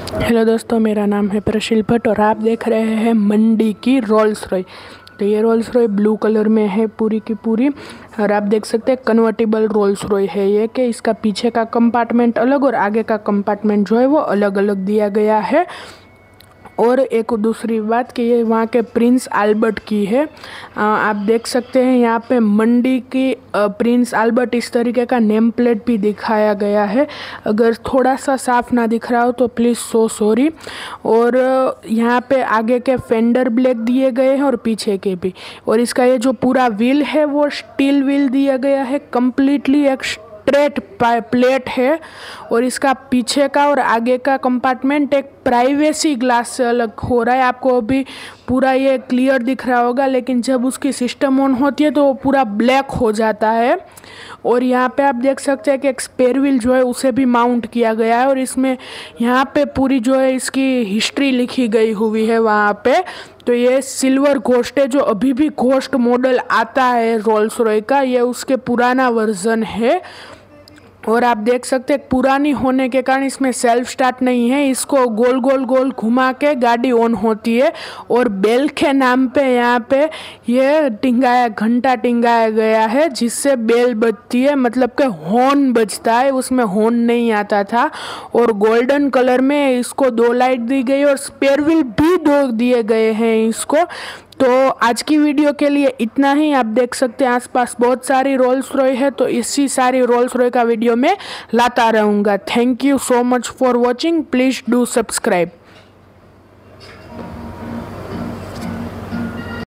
Hello दोस्तों, मेरा नाम है प्रशिल भट्ट और आप देख रहे हैं मंडी की रोल्स रॉय। तो ये रोल्स रॉय ब्लू कलर में है पूरी की पूरी। और आप देख सकते हैं कन्वर्टेबल रोल्स रॉय है ये, कि इसका पीछे का कंपार्टमेंट अलग और आगे का कंपार्टमेंट जो है वो अलग अलग दिया गया है। और एक दूसरी बात कि ये वहाँ के प्रिंस आल्बर्ट की है। आप देख सकते हैं यहाँ पे मंडी की प्रिंस आल्बर्ट इस तरीके का नेम प्लेट भी दिखाया गया है। अगर थोड़ा सा साफ ना दिख रहा हो तो प्लीज़ सॉरी। और यहाँ पे आगे के फेंडर ब्लैक दिए गए हैं और पीछे के भी। और इसका ये जो पूरा व्हील है वो स्टील व्हील दिया गया है, कम्प्लीटली एक स्ट्रेट प्लेट है। और इसका पीछे का और आगे का कंपार्टमेंट एक प्राइवेसी ग्लास से अलग हो रहा है। आपको अभी पूरा ये क्लियर दिख रहा होगा, लेकिन जब उसकी सिस्टम ऑन होती है तो वो पूरा ब्लैक हो जाता है। और यहाँ पे आप देख सकते हैं कि एक स्पेयर व्हील जो है उसे भी माउंट किया गया है। और इसमें यहाँ पे पूरी जो है इसकी हिस्ट्री लिखी गई हुई है वहाँ पे। तो ये सिल्वर घोस्ट है, जो अभी भी घोस्ट मॉडल आता है रोल्स रॉय का, ये उसके पुराना वर्जन है। और आप देख सकते हैं पुरानी होने के कारण इसमें सेल्फ स्टार्ट नहीं है। इसको गोल गोल गोल घुमा के गाड़ी ऑन होती है। और बेल के नाम पे यहाँ पे ये घंटा टिंगाया गया है, जिससे बेल बजती है, मतलब कि हॉर्न बजता है। उसमें हॉर्न नहीं आता था। और गोल्डन कलर में इसको 2 लाइट दी गई और स्पेयर व्हील भी 2 दिए गए हैं इसको। तो आज की वीडियो के लिए इतना ही। आप देख सकते हैं आसपास बहुत सारी रोल्स रॉय है, तो इसी सारी रोल्स रॉय का वीडियो मैं लाता रहूँगा। Thank you so much for watching. Please do subscribe.